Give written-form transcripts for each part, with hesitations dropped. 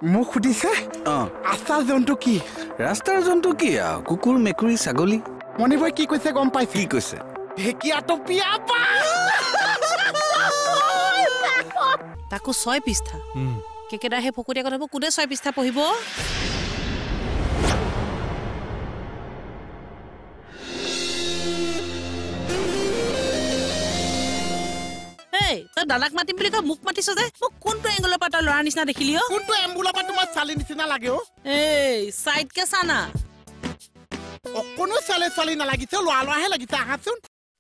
মোক সুধিছে ৰাস্তাৰ জন্তু কি? ৰাস্তাৰ জন্তু কি? কুকুৰ, মেকুৰী, ছাগলী। মণিবই কি কৈছে গম পাইছে? কি কৈছে? ঢেকীয়াটো পিয়া পা। তাকো 6 পৃষ্ঠা। কেকেদা হে ফকুটিয়া কথাবোৰ কোনে 6 পৃষ্ঠা পঢ়িব? তই দাদাক মাতিম বুলি কৈ মোক মাতিছ যে মোক কোনটো এংগলৰ পৰা তই ল'ৰা নিচিনা দেখিলি অ? কোনটো এংগলৰ পৰা তোমাৰ চালি নিচিনা লাগে অ? এই সাইডকে চানা অকনো চালি নালাগিছে, ল'ৰা ল'ৰাহে লাগিছে। আহাচোন।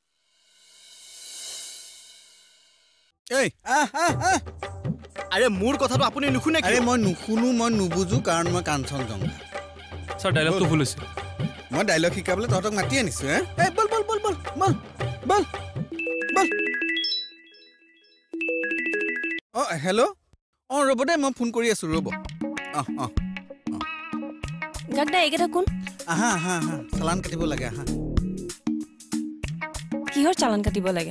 এই আৰে মোৰ কথাটো আপুনি নুশুনে কি? আৰে মই নুশুনো, মই নুবুজো, কাৰণ মই কাঞ্চন জংঘা। স্যাৰ ডায়লগটো ভুল হৈছে। মই ডায়লগ শিকাবলৈ তহঁতক মাতি আনিছো। এই বল বল বল বল বল বল বল। হেল্ল'। ৰ'ব দে, মই ফোন কৰি আছো, ৰ'ব। গাগদা এইকেইটা কোন? আহা চালান কাটিব লাগে। আহা। কিহৰ চালান কাটিব লাগে?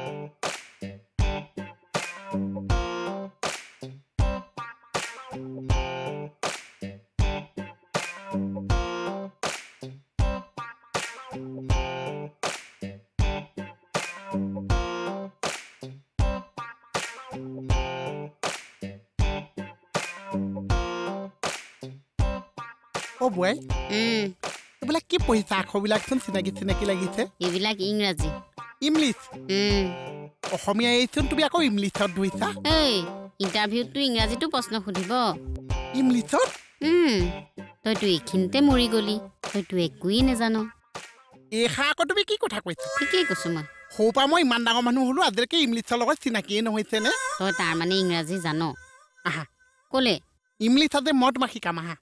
ও বয় এইবিলাক কি পঢ়িছা? আখৰবিলাকচোন চিনাকি লাগিছে। এইবিলাক ইংৰাজী। ইংলিছ? অসমীয়া এইচোন তুমি আকৌ ইংলিছত ধৰিছা। এই ইণ্টাৰভিউটো ইংৰাজীটো প্ৰশ্ন সুধিব। ইংলিছত? তইতো এইখিনিতে মৰি গলি, তইতো একোৱেই নাজানো। এইষা আকৌ তুমি কি কথা কৈছা? ঠিকেই কৈছো মই। সৌপা মই ইমান ডাঙৰ মানুহ হ'লো, আজিলৈকে ইংলিছৰ লগত চিনাকিয়ে নহৈছে নে? তই তাৰ মানে ইংৰাজী জান? আহা। ক'লে? ইংলিছত যে মই তোমাক শিকাম। আহা।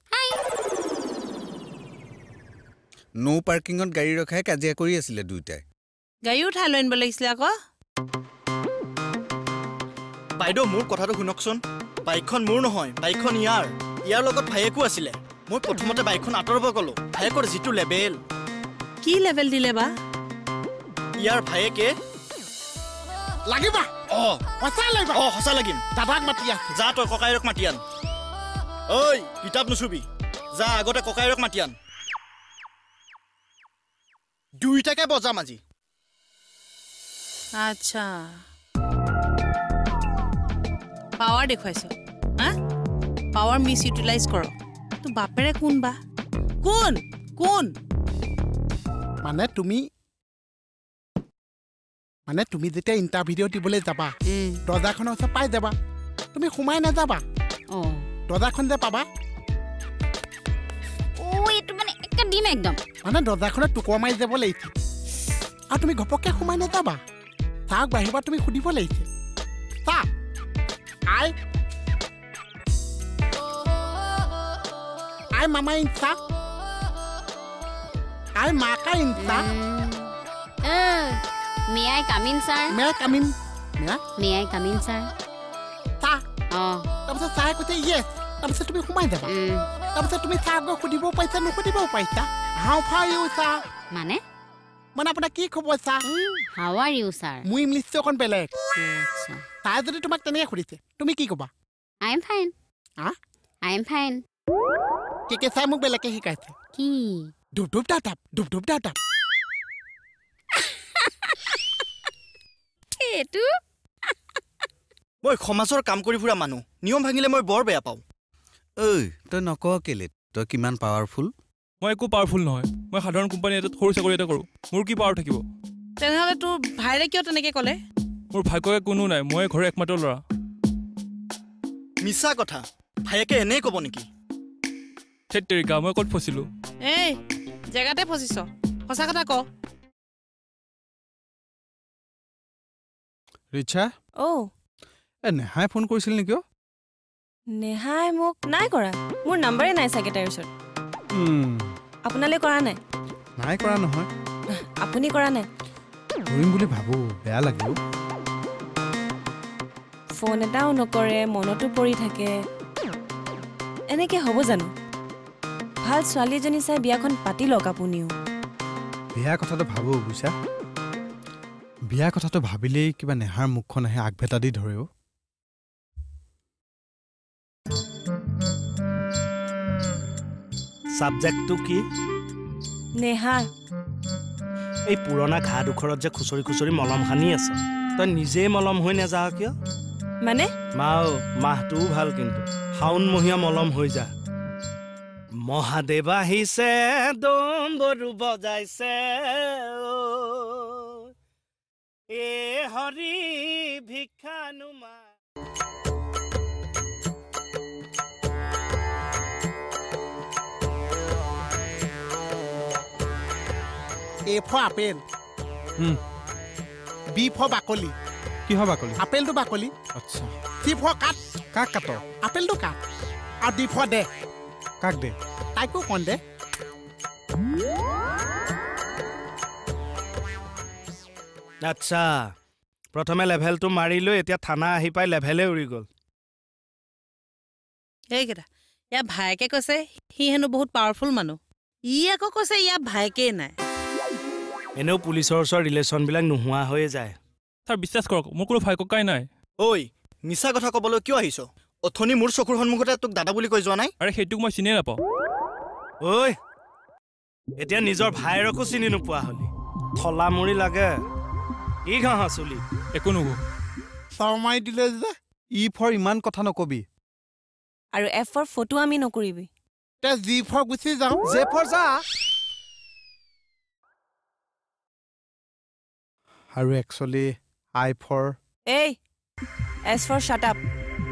নো পাৰ্কিঙত গাড়ী ৰখাই কাজিয়া কৰি আছিলে দুইটাই। গাড়ী উঠাই লৈ আনিব লাগিছিলে আকৌ। বাইদেউ মোৰ কথাটো শুনকচোন। বাইকখন মোৰ নহয়, বাইকখন ইয়াৰ লগত ভায়েকো আছিলে। মই প্ৰথমতে বাইকখন আঁতৰাব ক'লো। ভায়েকৰ যিটো লেভেল। কি লেভেল দিলে বা? ইয়াৰ ভায়েকে লাগিবা। সঁচা লাগিবা। সঁচা লাগিম। দাদাক মাতি আছে। যা তই ককাইৰক মাতি আন। ঐ কিতাপ নুচুবি, যা আগতে ককাইৰক মাতি আন। দুইটাকে বজাম আজি। আচ্ছা, পাৱাৰ দেখুৱাইছ? পাৱাৰ মিছ ইউটিলাইজ কৰ। তোৰ বাপেৰে কোন বা? কোন? মানে তুমি যেতিয়া ইণ্টাৰভিউ দিবলৈ যাবা, দৰ্জাখনৰ ওচৰত পাই যাবা। তুমি সোমাই নাযাবা। দৰ্জাখন যে পাবা, এইটো মানে একে দিম একদম। মানে দৰ্জাখনত টুকুৰা মাৰি যাব লাগিছে। আৰু তুমি ঘপককে সোমাই নাযাবা। চাওক বাহিবা, তুমি সুধিব লাগিছে। চা আই মামা ইনচা, আই মাকা ইনচা। May I come in, sir? May I come in? May I come in, sir? চা। তাৰপিছত চাই কৈছে ইয়েছ। তাৰপিছত তুমি সোমাই যাবা। তাৰপিছত তুমি চাহ গৈ সুধিবও পাৰিছা, নুসুধিবও পাৰিছা। How far you sir? মানে আপোনাৰ কি খবৰ sir? How are you sir? মোৰ ইংলিছটো অকণ বেলেগ। ছাৰ যদি তোমাক তেনেকৈ সুধিছে, তুমি কি ক'বা? I am fine. I am fine. K K sir মোক বেলেগকে শিকাইছে। কি? ধুপ দাটাপ, ধুপ দাটাপ। এইটো মই সমাজৰ কাম কৰি ফুৰা মানুহ, নিয়ম ভাঙিলে মই বৰ বেয়া পাওঁ। ঐ তই নক কেলে? তই কিমান পাৱাৰফুল? মই একো পাৱাৰফুল নহয়। মই সাধাৰণ কোম্পানী এটাত সৰু চাকৰি এটা কৰোঁ। মোৰ কি পাৱাৰ থাকিব? তেনেহ'লে তোৰ ভাইৰে কিয় তেনেকৈ ক'লে? মোৰ ভাগ্যকে কোনো নাই, মই ঘৰৰ একমাত্ৰ ল'ৰা। মিছা কথা। ভায়েকে এনেই ক'ব নেকি? ধেৎ তেৰিকা, মই ক'ত ফচিলোঁ? এই জেগাতে ফচিছ, সঁচা কথা ক। ৰিচা? নেহাই ফোন কৰিছিল নেকি? নেহাই মোক নাই কৰা। মোৰ নাম্বাৰে নাই চাগে তাইৰ ওচৰত। আপোনালৈ কৰা নাই? নাই কৰা নহয়। আপুনি কৰা নাই? কৰিম বুলি ভাবো, বেয়া লাগে। ফোন এটাও নকৰে, মনতো পৰি থাকে। এনেকে হ'ব জানো? ভাল ছোৱালী এজনী চাই বিয়াখন পাতি লওক আপুনিও। বিয়া কথাটো ভাবো বুইছা। বিয়া কথাটো ভাবিলেই কিবা নেহাৰ মুখখন আহে আগভেটা দি ধৰেও। সাবজেক্টটো কি নেহা এই পুৰণা ঘা দুখৰত যে খুচৰি খুচৰি মলম সানি আছ তই নিজেই মলম হৈ নাযাৱ কিয় মানে মাও মাহটোও ভাল কিন্তু শাওণমহীয়া মলম হৈ যা মহাদেৱ আহিছে ডম্বৰু বজাইছে এ হৰি ভিক্ষানুমা A for apple B for বাকলি কি হয় বাকলি আপেলটো বাকলি আচ্ছা C for কাট কাক কাট আপেলটো কাট আৰু D for দে কাক দে তাইকো কোন দে আচ্ছা প্ৰথমে লেভেলটো মাৰিলৈ এতিয়া থানা আহি পাই লেভেলে উৰি গ'ল এইকেইটা ইয়াৰ ভায়েকে কৈছে সি হেনো বহুত পাৱাৰফুল মানুহ ই আকৌ কৈছে ইয়াৰ ভায়েকেই নাই এনেও পুলিচৰ ওচৰ ৰিলেশ্যনবিলাক নোহোৱা হৈয়ে যায় ছাৰ বিশ্বাস কৰক মোৰ কোনো ভাই ককাই নাই ঐ মিছা কথা ক'বলৈ কিয় আহিছ অথনি মোৰ চকুৰ সন্মুখতে তোক দাদা বুলি কৈ যোৱা নাই আৰে সেইটোক মই চিনিয়ে নাপাওঁ ঐ এতিয়া নিজৰ ভাইৰকো চিনি নোপোৱা হলি থলা মুৰি লাগে কি ঘাঁহ চুলি একো নহব শৰ্মাই দিলে যে ই ফৰ ইমান কথা নকবি আৰু এফ ফৰ ফটো আমি নকৰিবি তে জি ফৰ গুচি যাওঁ জে ফৰ যা আৰু একচুৱেলি আই ফৰ এই এছ ফৰ শাট আপ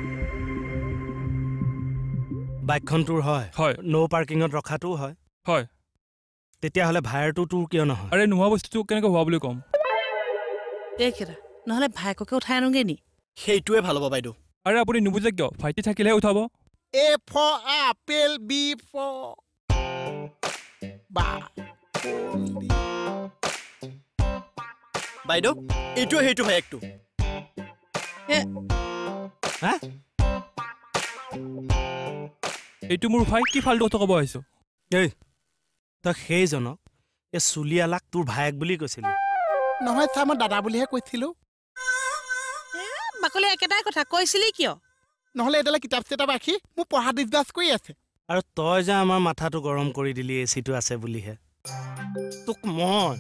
বাইকখন তোৰ হয় হয় নো পাৰ্কিঙত ৰখাটোও হয় হয় তেতিয়াহ'লে ভাইৰটো তোৰ কিয় নহয় আৰে নোহোৱা বস্তুটো কেনেকৈ হোৱা বুলি ক'ম এইকেইটা নহ'লে ভায়েককে উঠাই আনোগে নি সেইটোৱে ভাল হ'ব বাইদেউ আৰে আপুনি নুবুজে কিয় ভাইটি থাকিলেহে উঠাব A for apple B for বাকলি বাইদেউ এইটোৱে সেইটো ভায়েকটো হা এইটো মোৰ ভাই কি ফাল্টু কথা ক'ব আহিছ এই তই সেইজনক এই চুলিয়ালাক তোৰ ভায়েক বুলি কৈছিলি নহয় ছাৰ মই দাদা বুলিহে কৈছিলোঁ বাকলি একেটাই কথা কৈছিলি কিয় নহ'লে এডালে কিতাপ চিতাপ ৰাখি মোক পঢ়া ডিছকাছ কৰি আছে আৰু তই যে আমাৰ মাথাটো গৰম কৰি দিলি এ চিটো আছে বুলিহে তোক মই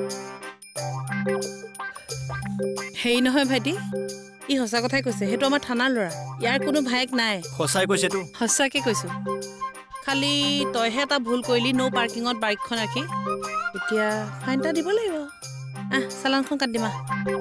হেৰি নহয় ভাইটি ই সঁচা কথাই কৈছে সেইটো আমাৰ থানাৰ ল'ৰা ইয়াৰ কোনো ভায়েক নাই সঁচাই কৈছেতো সঁচাকে কৈছো খালি তইহে এটা ভুল কৰিলি নো পাৰ্কিঙত বাইকখন ৰাখি এতিয়া ফাইন এটা দিব লাগিব চালানখন কাটি দিমা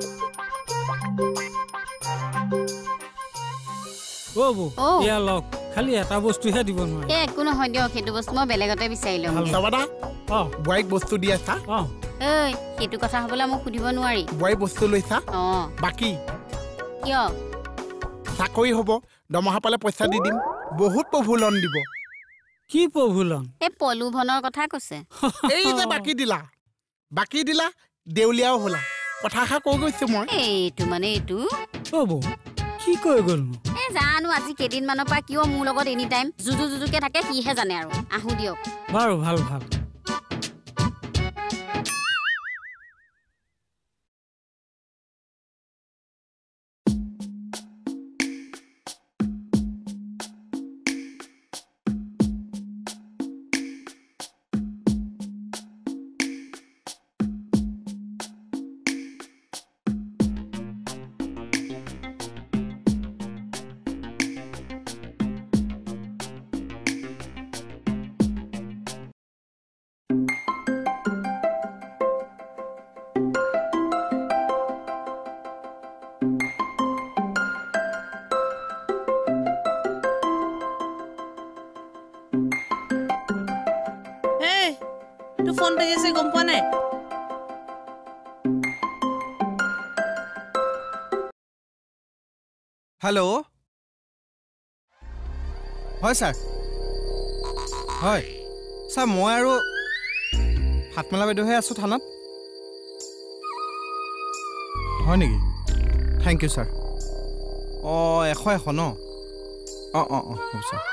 খালি এটা বস্তুহে দিব নোৱাৰে একো নহয় দিয়ক সেইটো বস্তু মই বেলেগতে বিচাৰি লম চাবাদা বোৱাৰীক বস্তু দি আছা ঐ সেইটো কথা হ'বলৈ মোক সুধিব নোৱাৰি বোৱাৰী বস্তু লৈছা বাকী কিয় চাকৰি হ'ব দৰমহা পালে পইচা দি দিম বহুত প্ৰভুলন দিব কি প্ৰভুলন এই পলুভনৰ কথা কৈছে এই যে বাকী দিলা দেউলীয়াও হ'লা কথা এষাৰ কৈ গৈছো মই এইটো মানে এইটো কি কৈ গ'লনো এই জানো আজি কেইদিনমানৰ পৰা কিয় মোৰ লগত এনি টাইম জুজুকে থাকে সিহে জানে আৰু আহো দিয়ক বাৰু ভাল ফোন বাজিছে গম পোৱা নাই হেল্ল' হয় ছাৰ হয় ছাৰ মই আৰু হাতমালা বাইদেউহে আছোঁ থানাত হয় নেকি থেংক ইউ ছাৰ 100 ন হ'ব ছাৰ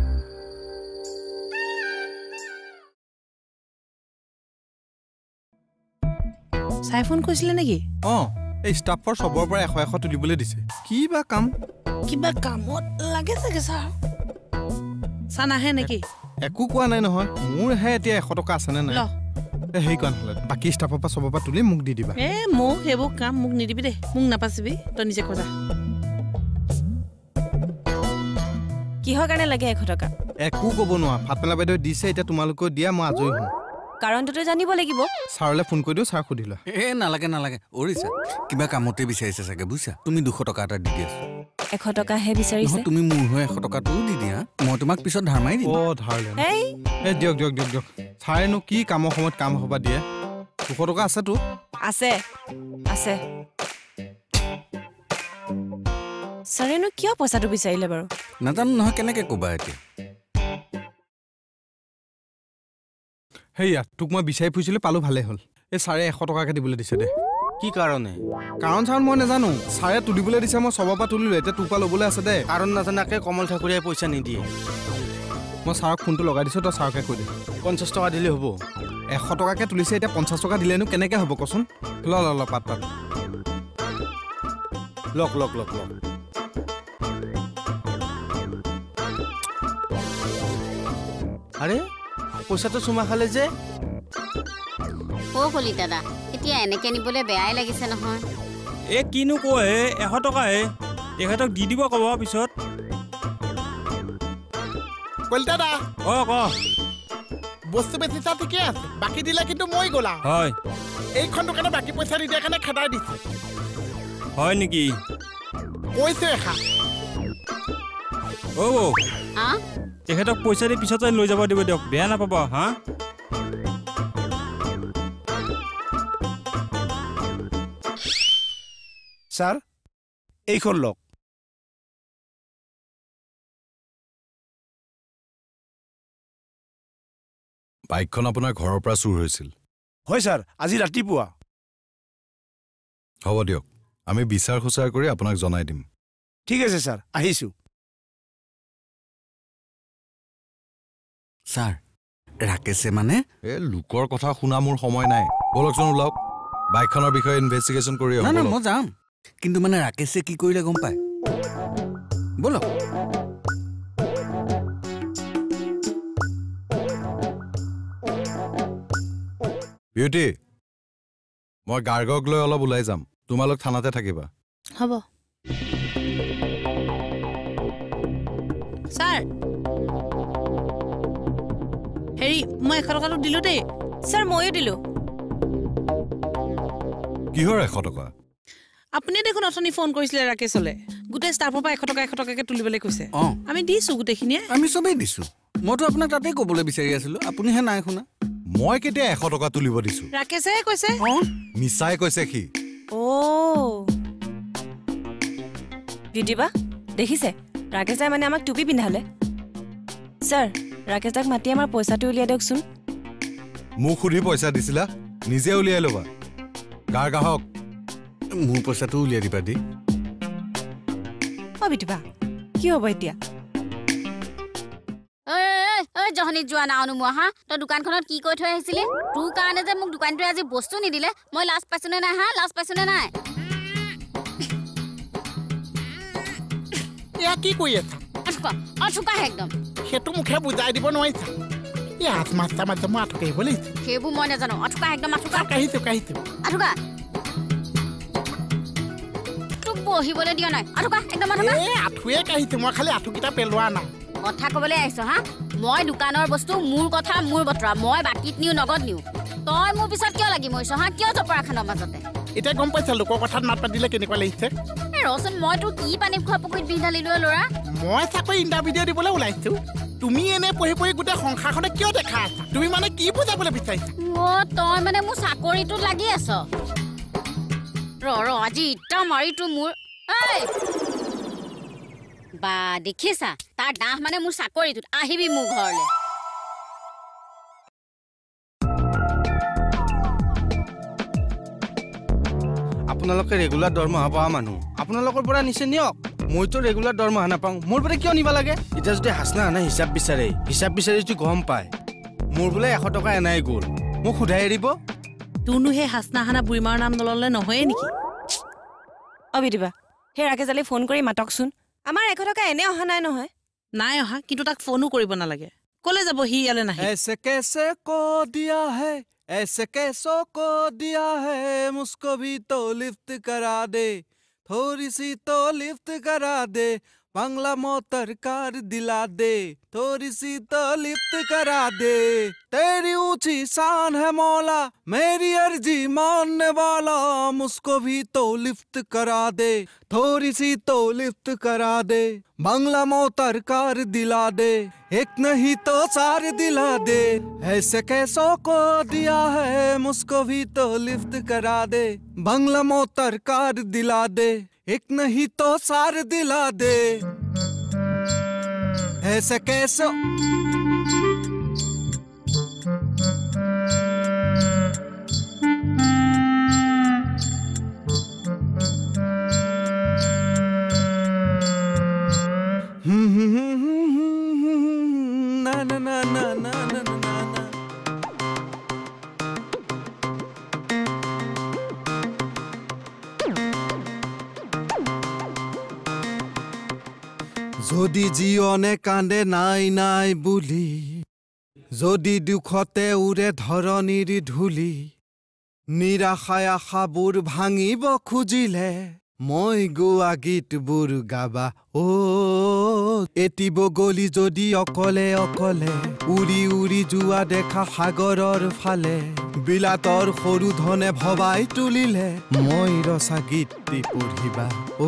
চাই ফোন কৰিছিলে নেকি এই ষ্টাফৰ চবৰ পৰা 100 তুলিবলৈ দিছে কিবা কামত লাগে চাগে ছাৰ নাহে নেকি একো কোৱা নাই নহয় মোৰহে এতিয়া 100 টকা আছে নে নাই হেৰি কোৱা নহ'লে বাকী ষ্টাফৰ পৰা চবৰ পৰা তুলি মোক দি দিবা মোক সেইবোৰ কাম মোক নিদিবি দে মোক নাপাচিবি তই নিজে খোজা কিহৰ কাৰণে লাগে 100 টকা একো ক'ব নোৱাৰা ফাটমেলা বাইদেউ দিছে এতিয়া তোমালোকে দিয়া মই আজৰি হওঁ কাৰণটো জানিব লাগিব ছাৰলৈ ফোন কৰি দিওঁ ছাৰ সুধিলা নালাগে অৰিছা কিবা কামতে বিচাৰিছে চাগে বুজিছা তুমি 200 টকা এটা দি দিয়া 100 টকাহে বিচাৰিছে তুমি মোৰ হৈ 100 টকাটো দি দিয়া মই তোমাক পিছত ধাৰ মাৰি দিম ধাৰ দিয়ক ছাৰেনো কি কামৰ সময়ত কাম হবা দিয়ে 200 টকা আছেতো আছে ছাৰেনো কিয় পইচাটো বিচাৰিলে বাৰু নাজানো নহয় কেনেকে ক'বা এতিয়া হেয়া তোক মই বিচাৰি ফুৰিছিলোঁ পালোঁ ভালে হ'ল এই ছাৰে 100 টকাকে দিবলৈ দিছে দে কি কাৰণে কাৰণ মই নাজানো ছাৰে তুলিবলৈ দিছে মই চবৰ পৰা তুলিলোঁ এতিয়া তোৰ পৰা ল'বলৈ আছে দে কাৰণ নাজানাকে কমল ঠাকুৰীয়াই পইচা নিদিয়ে মই ছাৰক ফোনটো লগাই দিছোঁ তই ছাৰকে কৈ দে 50 টকা দিলে হ'ব 100 টকাকে তুলিছে এতিয়া 50 টকা দিলেনো কেনেকৈ হ'ব কচোন ল পাত লক আৰে পইচাটো চুমা খালে যে কলি দাদা এতিয়া এনেকে নিবলৈ বেয়াই লাগিছে নহয় কিনো কয় 100 টকাহে তেখেতক দি দিব ক'ব পিছত কলি দাদা ক বস্তু বেচিছা ঠিকে আছে বাকী দিলে কিন্তু মই গ'লা হয় এইখন দোকানে বাকী পইচা নিদিয়াৰ কাৰণে খেদাই দিছে হয় নেকি কৈছে এখা তেখেতক পইচা দি পিছতে লৈ যাব দিব দিয়ক বেয়া নাপাব হা ছাৰ এইখন লওক বাইকখন আপোনাৰ ঘৰৰ পৰা চুৰ হৈছিল হয় ছাৰ আজি ৰাতিপুৱা হ'ব দিয়ক আমি বিচাৰ খোচাৰ কৰি আপোনাক জনাই দিম ঠিক আছে ছাৰ আহিছোঁ ছাৰ ৰাকেশে মানে লোকৰ কথা শুনা মোৰ সময় নাই বলকচোন ওলাওক বাইকখনৰ বিষয়ে ইনভেষ্টিগেশ্যন কৰি না মই যাম কিন্তু মানে ৰাকেশে কি কৰিলে গম পায় বলক বিউটি মই গাৰ্গক লৈ অলপ ওলাই যাম তোমালোক থানাতে থাকিবা হ'ব ছাৰ হেৰি মই 100 টকাটো দিলো দেই ছাৰ ময়ো দিলো কিহৰ 100 টকা আপুনি দেখোন অথনি ফোন কৰিছিলে ৰাকেশলে গোটেই ষ্টাফৰ পৰা 100 টকাকে তুলিবলৈ কৈছে আমি দিছো গোটেইখিনিয়ে আমি চবেই দিছো মইতো আপোনাক তাতে ক'বলৈ বিচাৰি আছিলো আপুনিহে নাই শুনা মই কেতিয়া 100 টকা তুলিব দিছো ৰাকেশে কৈছে মিছাই কৈছে কি বিউটিবা দেখিছে ৰাকেশে মানে আমাক টুপি পিন্ধালে ছাৰ ৰাকেশক মাতি আমাৰ পইচাটো উলিয়াই দিয়কচোন মোক সুধি পইচা দিছিলা নিজে উলিয়াই ল'বা গাৰ্গাহক মোৰ পইচাটো উলিয়াই দিবা দি বিউটিবা কি হ'ব এতিয়া জহনীত যোৱা নাওনো মই হা তই দোকানখনত কি কৈ থৈ আহিছিলি তোৰ কাৰণে যে মোক দোকানটোৱে আজি বস্তু নিদিলে মই লাজ পাইছো নে নাই লাজ পাইছো নে নাই এয়া কি কৰি আছা অচুকা একদম সেইটো মুখে বুজাই দিব নোৱাৰিছা এই আত্মাস্তা মাজে মই আঁঠু কাঢ়িব লাগিছে সেইবোৰ মই নাজানো অচুকা একদম আঁঠুকা কাঢ়িছো আঁঠুকা তোক বহিবলৈ দিয়া নাই আঁঠুকা একদম আঁঠুকা আঁঠুৱে কাঢ়িছো মই খালি আঁঠুকেইটা পেলোৱা নাই কথা ক'বলৈ আহিছো হা মই দোকানৰ বস্তু মোৰ কথা মোৰ বতৰা মই বাকীত নিও নগদ নিও তই মোৰ পিছত কিয় লাগি মৰিছ হা কিয় জপৰাখানৰ মাজতে এতিয়া গম পাইছা লোকৰ কথাত মাত পাতিলে কেনেকুৱা লাগিছে ৰচোন মই তোৰ কি পানী খোৱা পুখুৰীত বিন্ধালিলো ল'ৰা মই চাকৰি ইণ্টাৰভিউ দিবলৈ ওলাইছো তুমি এনে পঢ়ি পঢ়ি গোটেই সংসাৰখনে কিয় দেখা আছা তুমি মানে কি বুজাবলৈ বিচাৰিছা তই মানে মোৰ চাকৰিটোত লাগি আছ আজি ইটা মাৰি তোৰ মোৰ বা দেখিছা তাৰ দাহ মানে মোৰ চাকৰিটোত আহিবি মোৰ ঘৰলৈ আপোনালোকে ৰেগুলাৰ দৰমহা পোৱা মানুহ আপোনালোকৰ পৰা নিছে নিয়ক মইতো ৰেগুলাৰ দৰমহা নাপাওঁ মোৰ পৰা কিয় নিব লাগে এতিয়া যদি হাসনা হানা হিচাপ বিচাৰি যদি গম পায় মোৰ বোলে 100 টকা এনাই গ'ল মোক সোধাই এৰিব তোৰনো সেই হাসনা হানা বুঢ়ীমাৰ নাম নললে নহয়ে নেকি বিউটিবা সেই ৰাকেশলে ফোন কৰি মাতকচোন আমাৰ 100 টকা এনে অহা নাই নহয় নাই অহা কিন্তু তাক ফোনো কৰিব নালাগে কলে যাব সি ইয়ালে নাহি ऐसे कैसे को दिया है ऐसे कैसो को दिया है मुझको भी तो लिफ्ट करा दे थोड़ी सी तो लिफ्ट करा दे बांग्ला मोटर कार दिला दे थोड़ी सी तो लिफ्ट करा दे तेरी ऊंची शान है मौला मेरी अर्जी मानने वाला मुझको भी तो लिफ्ट करा दे थोड़ी सी तो लिफ्ट करा दे बांग्ला मोटर कार दिला दे एक नहीं तो चार दिला दे ऐसे कैसो को दिया है मुझको भी तो लिफ्ट करा दे बांग्ला मोटर कार दिला दे एक नहीं तो चार दिला दे ऐसे कैसो ना ना ना ना ना ना ना যদি জীবনে কান্দে নাই নাই বুলি যদি দুখতে উৰে ধৰণিৰ ধূলি নিৰাশায় আশাবোৰ ভাঙিব খুজিলে মই গোৱা গীতবোৰ গাবা অ এটিব গলি যদি অকলে অকলে উৰি উৰি যোৱা দেখা সাগৰৰ ফালে বিলাতৰ সৰু ধনে ভবাই তুলিলে মই ৰচা গীতটি পঢ়িবা অ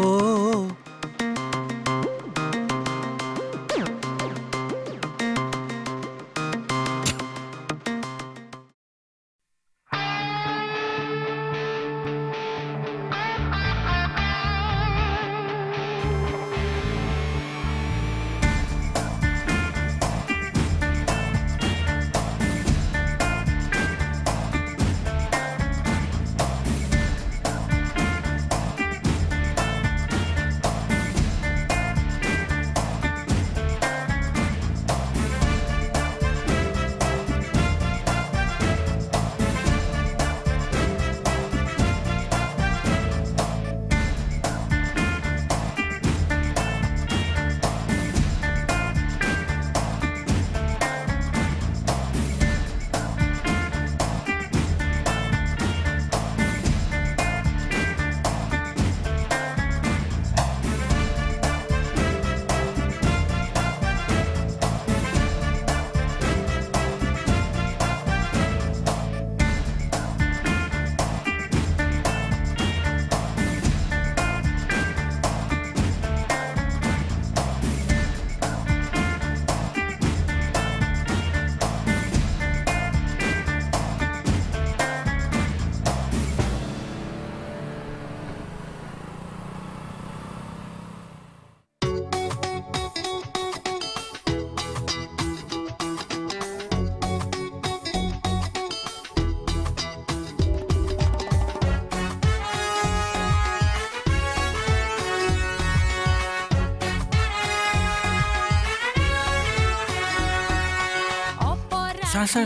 Sir.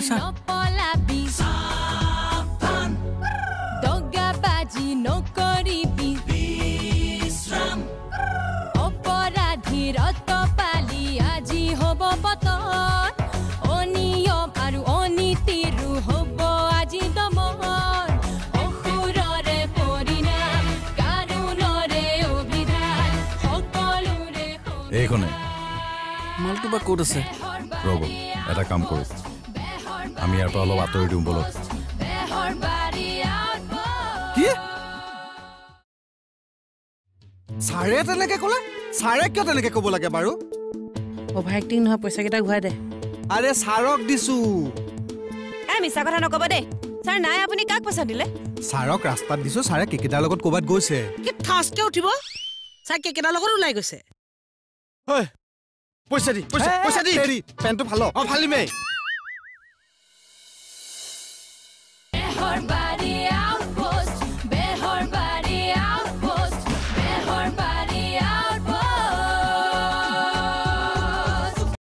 এইখনে মালটো বা ক'ত আছে ৰ'ব এটা কাম কৰোঁ আমি ইয়াৰ পৰা অলপ আঁতৰি দিওঁ বলক কি ছাৰে তেনেকে ক'লে ছাৰে কিয় তেনেকে ক'ব লাগে বাৰু অভাৰ এক্টিং নহয় পইচাকেইটা ঘূৰাই দে আৰে ছাৰক দিছো মিছা কথা নকব দে ছাৰ নাই আপুনি কাক পইচা দিলে ছাৰক ৰাস্তাত দিছো ছাৰে কেকেটাৰ লগত ক'বাত গৈছে কি ঠাসকে উঠিব ছাৰ কেকেটাৰ লগত ওলাই গৈছে হয় পইচা দি পেনটো ভালো ফালিমে